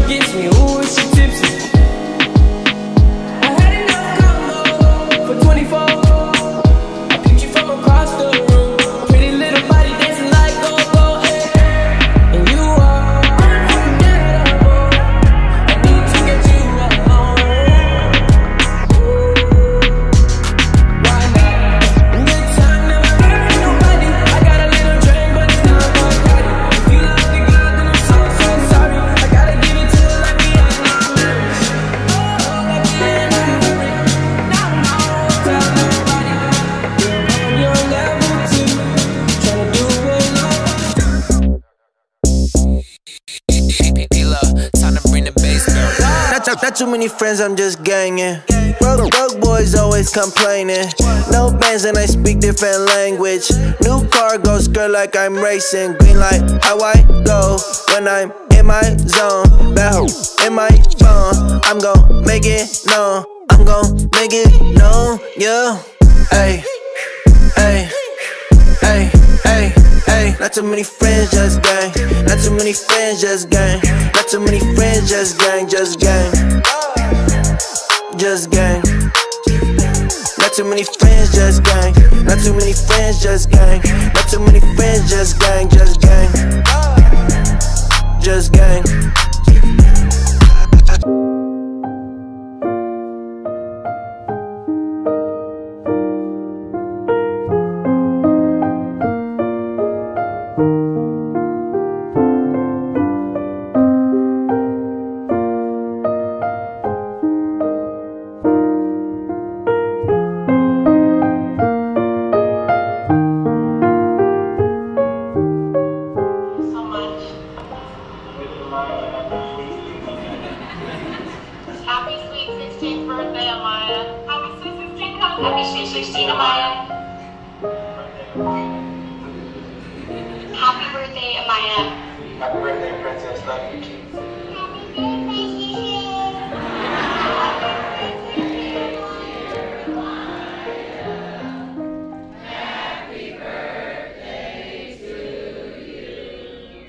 gets me, ooh, is she tipsy? I had enough combo for 24. I picked you from across the room. Pretty little body dancing like go-go, hey. And you are unforgettable. I need to get you alone. Why not? Good time, never hurt nobody. I got a little drink, but it's not my body. If you love the girl, then I'm so, so sorry. I gotta give it to her like we ain't no marriage. Oh, like we ain't no marriage. Now I won't tell nobody. You're on your level too. Tryna do what love. Time to bring the bass down. Not too many friends, I'm just ganging. Broke boys always complaining. No bands and I speak different language. New car goes skirt like I'm racing. Green light, how I go when I'm in my zone. Bad hoe in my phone. I'm gon' make it known. I'm gon' make it known, yeah. Ay, ay, ay, ay, ay. Not too many friends, just gang. Not too many friends, just gang. Not too many friends, just gang, just gang. Just gang. Not too many friends, just gang. Not too many friends, just gang. Not too many friends, just gang, just gang. Just gang. Happy sweet 16th birthday, Amya. Happy sweet 16th, happy sweet 16, Amya. Happy birthday, Amya. Happy birthday, Princess. Love you, Keith. Happy birthday to you.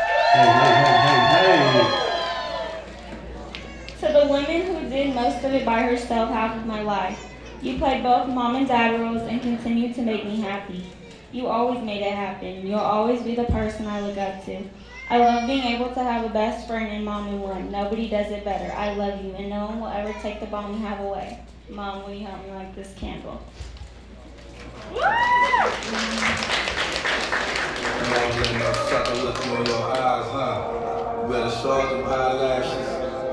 To the woman who did most of it by herself half of my life, you played both mom and dad roles and continue to make me happy. You always made it happen. You'll always be the person I look up to. I love being able to have a best friend and mom in one. Nobody does it better. I love you, and no one will ever take the bond we have away. Mom, will you help me light this candle? Sucker looking in your eyes, huh? You better show them eyelashes.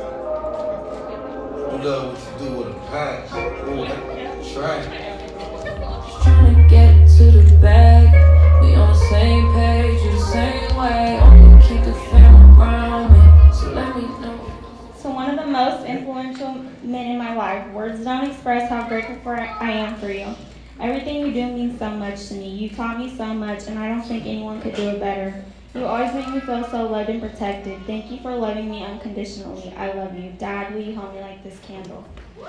You love what you do with a patch. Ooh, that's trash. Just trying to get to the bag. We on the same page, you the same way. Only keep the family around me, so let me know. To one of the most influential men in my life, words don't express how grateful I am for you. Everything you do means so much to me. You taught me so much, and I don't think anyone could do it better. You always make me feel so loved and protected. Thank you for loving me unconditionally. I love you. Dad, will you help me light this candle?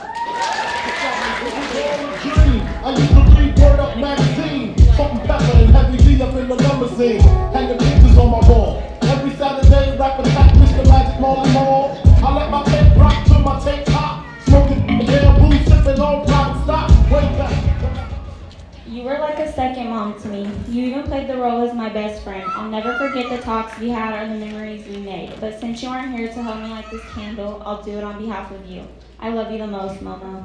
I used to read Word Up magazine, Salt and Pepper and Heavy D up in the limousine, hanging pictures on my wall. Every Saturday, rap attack, Mr. Magic Molly Mall. I let my tape rock till my tape top, smoking bamboo, sipping on private stock. Wake up. You were like a second mom to me. You even played the role as my best friend. I'll never forget the talks we had or the memories we made. But since you aren't here to help me light this candle, I'll do it on behalf of you. I love you the most, Momo.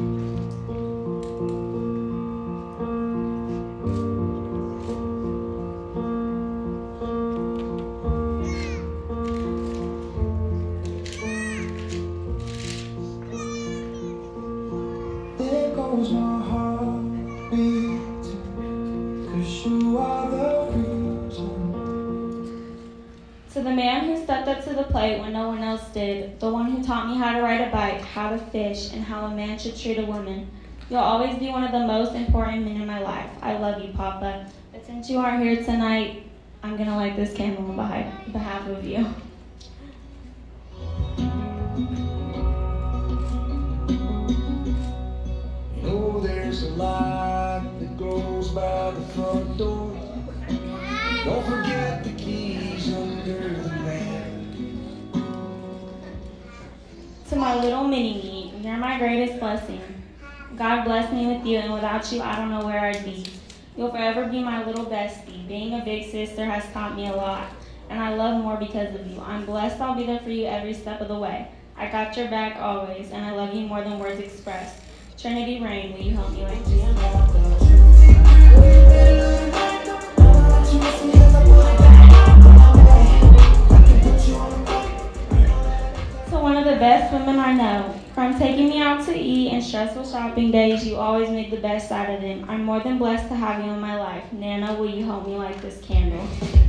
There goes my heart beating, 'cause you are the reason. To the man who stepped up to the plate when no one else did, the one who taught me how to ride a bike, how to fish, and how a man should treat a woman, you'll always be one of the most important men in my life. I love you, Papa. But since you aren't here tonight, I'm going to light this candle on behalf of you. Oh, there's a light that goes by the front door. Don't forget the keys under the mat. To my little mini-me, you're my greatest blessing. God blessed me with you, and without you, I don't know where I'd be. You'll forever be my little bestie. Being a big sister has taught me a lot, and I love more because of you. I'm blessed I'll be there for you every step of the way. I got your back always, and I love you more than words express. Trinity Rain, will you help me like this? To one of the best women I know. From taking me out to eat and stressful shopping days, you always make the best out of them. I'm more than blessed to have you in my life. Nana, will you help me light this candle?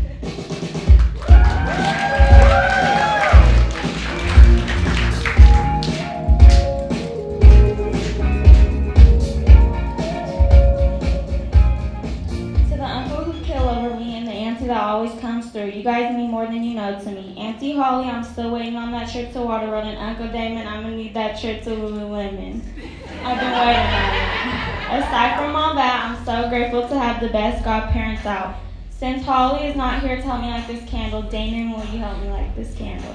That always comes through. You guys mean more than you know to me. Auntie Holly, I'm still waiting on that trip to Waterworld, and Uncle Damon, I'm gonna need that trip to Lululemon. I've been waiting on it. Aside from all that, I'm so grateful to have the best godparents out. Since Holly is not here to help me light this candle, Damon, will you help me light this candle?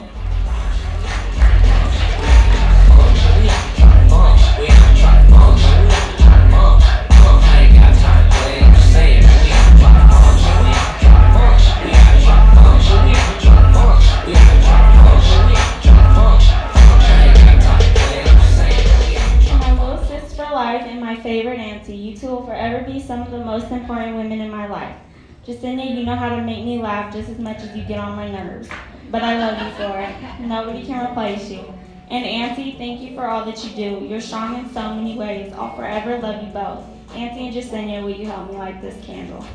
And my favorite auntie, you two will forever be some of the most important women in my life. Jacinda, you know how to make me laugh just as much as you get on my nerves. But I love you for it. Nobody can replace you. And auntie, thank you for all that you do. You're strong in so many ways. I'll forever love you both. Auntie and Jacinda, will you help me light this candle?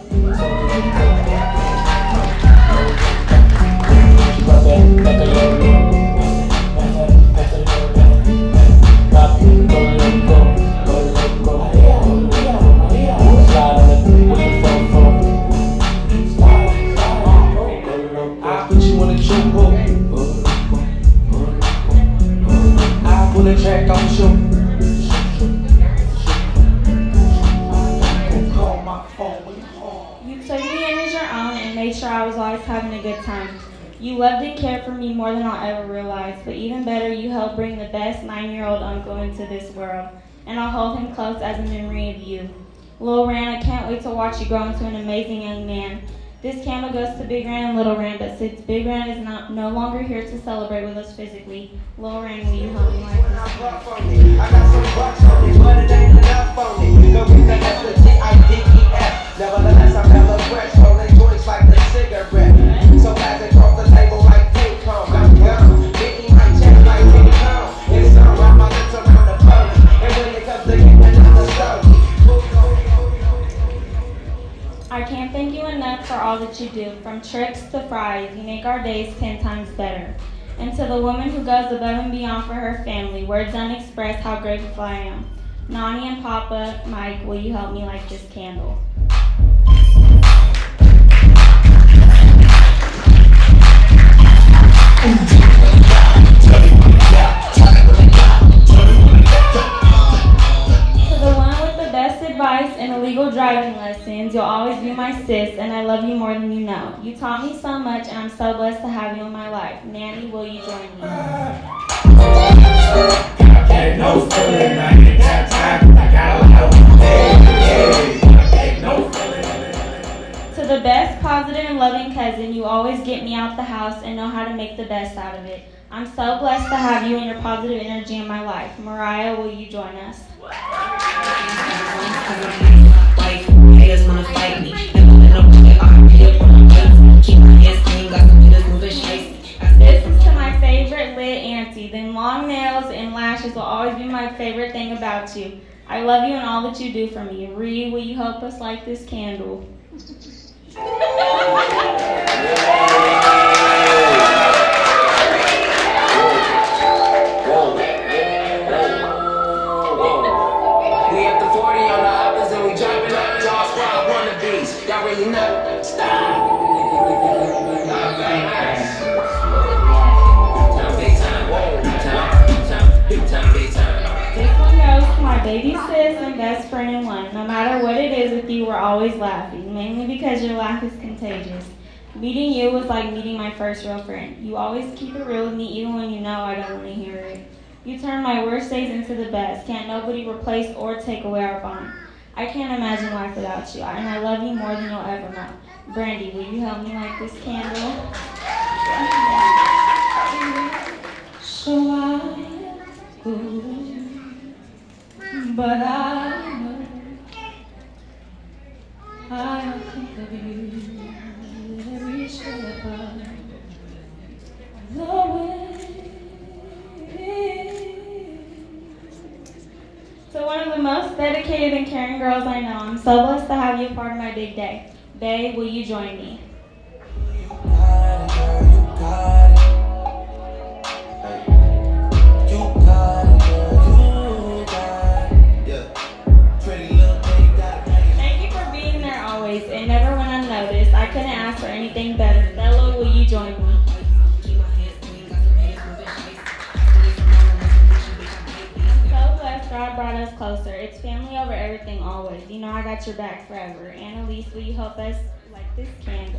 I put you on a chokehold. I pull a track on the show. Call my phone. You took me in as your own and made sure I was always having a good time. You loved and cared for me more than I'll ever realize, but even better, you helped bring the best 9-year-old uncle into this world, and I'll hold him close as a memory of you. Lil Ran, I can't wait to watch you grow into an amazing young man. This candle goes to Big Ran and Little Ran, but since Big Ran is no longer here to celebrate with us physically, Lil Ran, will you help me like this? I got some bucks on me, but it ain't enough on me. No reason that's the T-I-D-E-F. Nevertheless, I'm hella fresh, rolling joints like a cigarette. So fast they cross the table like King Kong. I'm gone, getting my chest like King Kong. It's some wrap my lips around the phone. And when it comes to getting another story. I can't thank you enough for all that you do. From tricks to fries, you make our days 10 times better. And to the woman who goes above and beyond for her family, words unexpressed how grateful I am. Nani and Papa, Mike, will you help me light this candle? Advice and illegal driving lessons, you'll always be my sis, and I love you more than you know. You taught me so much, and I'm so blessed to have you in my life. Nanny, will you join me? To the best, positive, and loving cousin, you always get me out the house and know how to make the best out of it. I'm so blessed to have you and your positive energy in my life. Mariah, will you join us? Haters wanna fight me. This is to my favorite lit auntie. Then long nails and lashes will always be my favorite thing about you. I love you and all that you do for me. Ree, will you help us light this candle? Baby sis and best friend in one. No matter what it is with you, we're always laughing, mainly because your laugh is contagious. Meeting you was like meeting my first real friend. You always keep it real with me even when you know I don't want to hear it. You turn my worst days into the best. Can't nobody replace or take away our bond. I can't imagine life without you, and I love you more than you'll ever know. Brandy, will you help me light this candle? So I would, but I know I'll think of you every step of the way. So one of the most dedicated and caring girls I know, I'm so blessed to have you a part of my big day. Babe, will you join me? Thank you for being there always. It never went unnoticed. I couldn't ask for anything better. Bella, will you join me? God brought us closer. It's family over everything always. You know I got your back forever. Annalise, will you help us light this candle?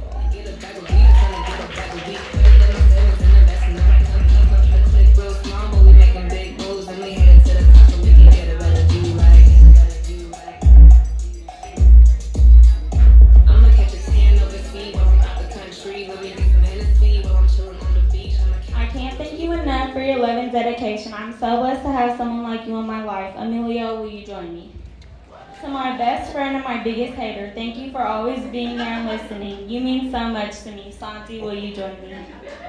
For your love and dedication. I'm so blessed to have someone like you in my life. Emilio, will you join me? To my best friend and my biggest hater, thank you for always being there and listening. You mean so much to me. Santi, will you join me?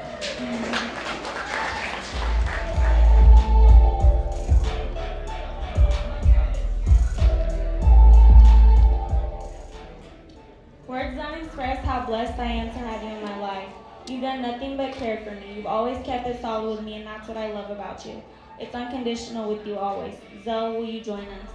Words don't express how blessed I am to have you in my life. You've done nothing but care for me. You've always kept it solid with me, and that's what I love about you. It's unconditional with you always. Zoe, will you join us?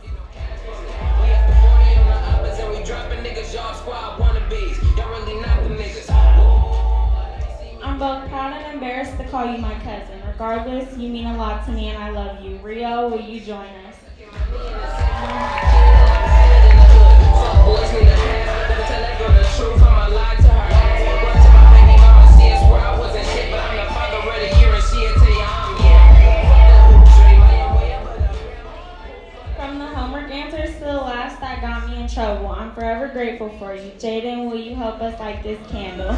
I'm both proud and embarrassed to call you my cousin. Regardless, you mean a lot to me, and I love you. Rio, will you join us? From the homework answers to the last that got me in trouble, I'm forever grateful for you. Jaden, will you help us light this candle?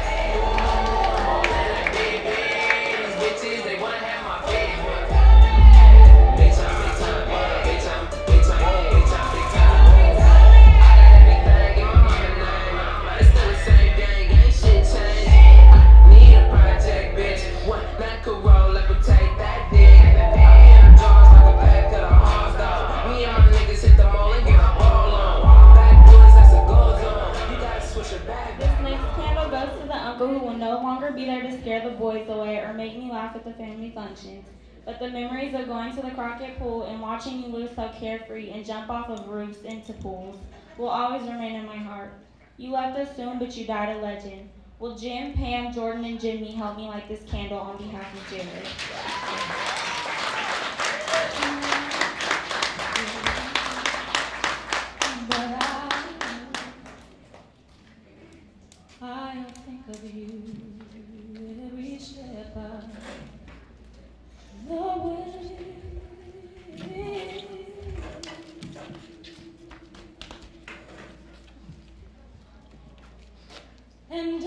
Who will no longer be there to scare the boys away or make me laugh at the family functions. But the memories of going to the Crockett pool and watching you look so carefree and jump off of roofs into pools will always remain in my heart. You left us soon, but you died a legend. Will Jim, Pam, Jordan, and Jimmy help me light this candle on behalf of Jared? I'll think of you every step of the way. And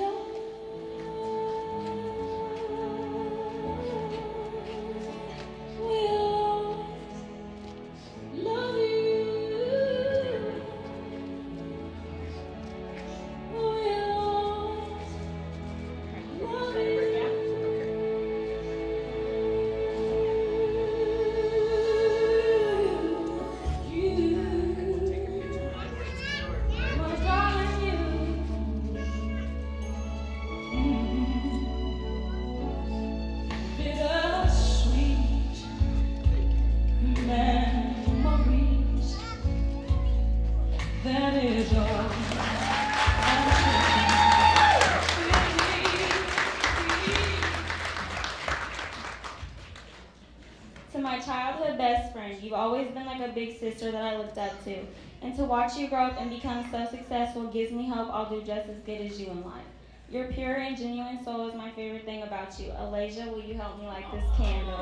You've always been like a big sister that I looked up to. And to watch you grow up and become so successful gives me hope I'll do just as good as you in life. Your pure and genuine soul is my favorite thing about you. Alasia, will you help me light this candle?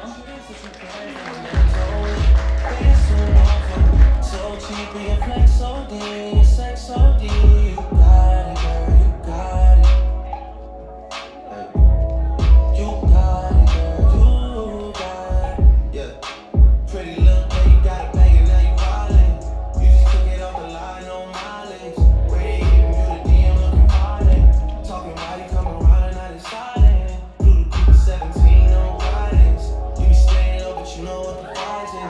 So cheap, your flex so deep, sex so deep. You got it, girl, you got it. You got it, girl, you got it. Yeah. Pretty little thing, you got a bag and now you wildin'. You just took it off the line, no mileage. Wait, you the DM looking violent. Talking mighty, come around and I decided. Blue to 17, no guidance. You be staying up, but you know what the vibes in.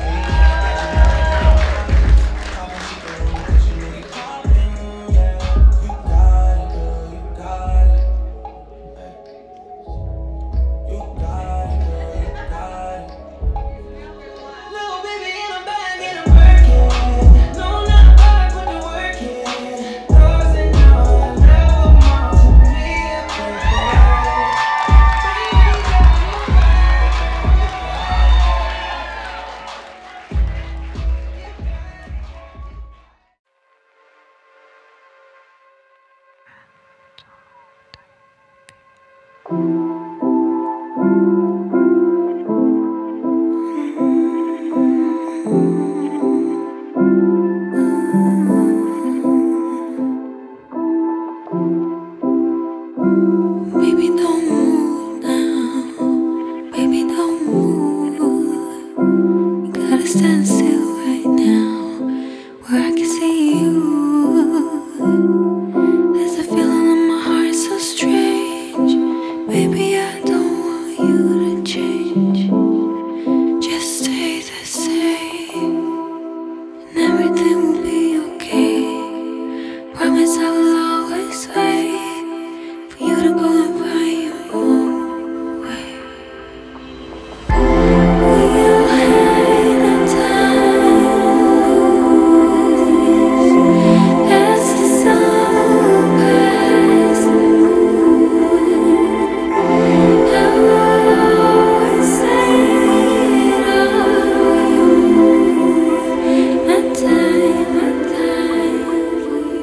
Baby, don't move now. Baby, don't move. You gotta stand still right now, where I can see you. There's a feeling in my heart so strange. Baby, I don't want you to change. Just stay the same, and everything will be okay. Promise I will always wait for you to go and find your own way. We'll hide the times as the sun passes. I will always say my time for you.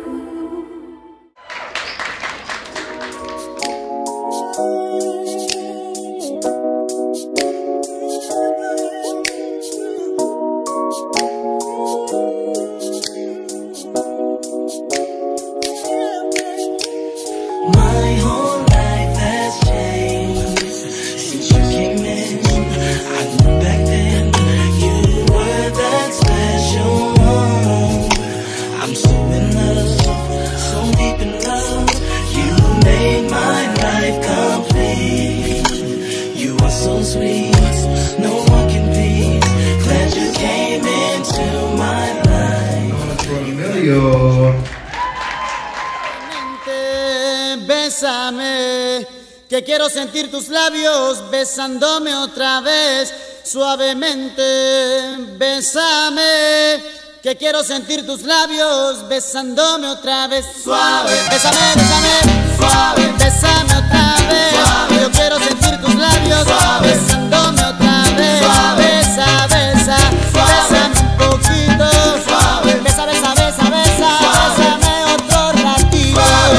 My whole life has changed since you came in. I knew back then you were that special one. I'm so in love, so deep in love. You made my life complete. You are so sweet, no one can beat. Glad you came into my life. Bésame, que quiero sentir tus labios besándome otra vez, suavemente. Bésame, que quiero sentir tus labios besándome otra vez, suave. Bésame, bésame, suave. Bésame otra vez, suave. Yo quiero sentir tus labios suave, besándome otra vez, suave. Besa, besa, suave. Bésame un poquito, suave. Besa, besa, besa, besa, suave. Bésame otro ratito, suave.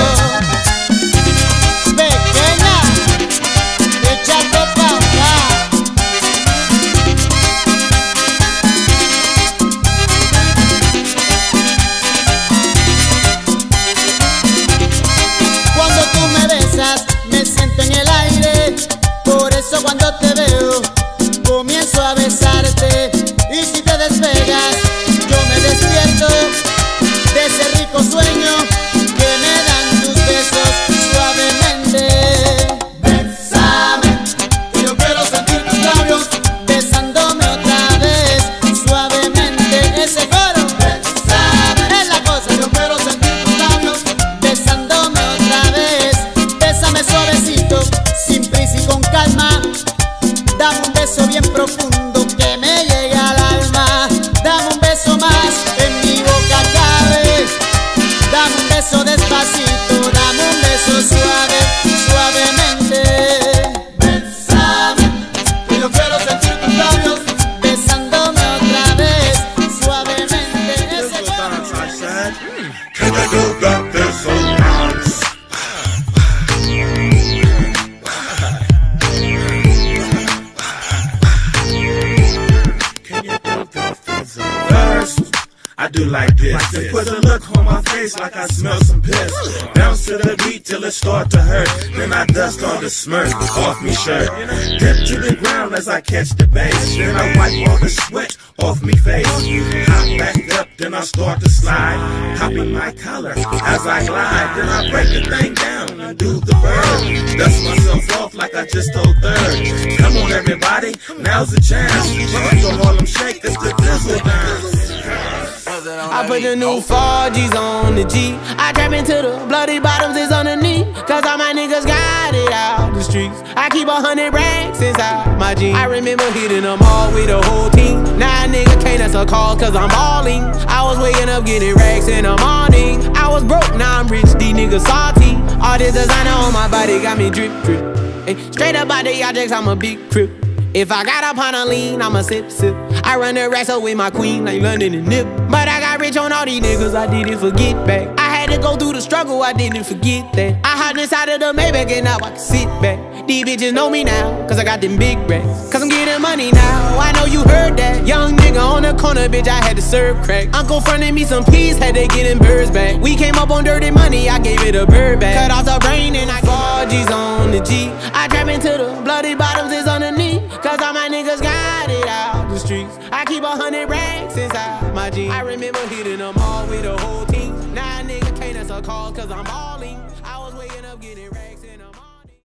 Cuando te veo, comienzo a besarte, y si te despegas, yo me despierto de ese rico sueño que me dan tus besos suavemente. Bésame, que yo quiero sentir tus labios besándome otra vez, suavemente. Ese coro, bésame, es la cosa. Yo quiero sentir tus labios besándome otra vez. Bésame suavecito, sin prisa y con calma. Dame un beso bien profundo que me llegue al alma. Dame un beso más, en mi boca cabe. Dame un beso despacito, dame un beso suave, suavemente. Bésame, que yo quiero sentir tus labios besándome otra vez, suavemente. Ese do like this. Then put a look on my face like I smell some piss. Bounce to the beat till it start to hurt. Then I dust all the smirk off me shirt. Dip to the ground as I catch the bass. Then I wipe all the sweat off me face. Hop back up, then I start to slide. Popping my collar as I glide. Then I break the thing down and do the bird. Dust myself off like I just told third. Come on everybody, now's the chance. Put the Harlem Shake, it's the Dizzle dance. I put the new 4Gs on the G. I trap into the bloody bottoms is underneath. Cause all my niggas got it out the streets. I keep 100 racks inside my jeans. I remember hitting them all with the whole team. Now a nigga can't answer calls cause I'm balling. I was waking up getting racks in the morning. I was broke, now I'm rich, these niggas salty. All this designer on my body got me drip, drip. Hey, straight up out the objects, I'm a big crip. If I got up on a lean, I'ma sip, sip. I run the racks up with my queen like London and Nip. But I got rich on all these niggas, I didn't forget back. I had to go through the struggle, I didn't forget that. I hopped inside of the Maybach and now I can sit back. These bitches know me now, cause I got them big racks. Cause I'm getting money now, I know you heard that. Young nigga on the corner, bitch, I had to serve crack. Uncle fronted me some peas, had to get them birds back. We came up on dirty money, I gave it a bird back. Cut off the brain and I 4Gs on the G. I trap into the bloody bottoms is underneath. Cause all my niggas got it out the streets. I keep 100 racks inside my jeans. I remember hitting them all with the whole team. Now a nigga can't answer calls cause I'm balling. I was waking up getting racks.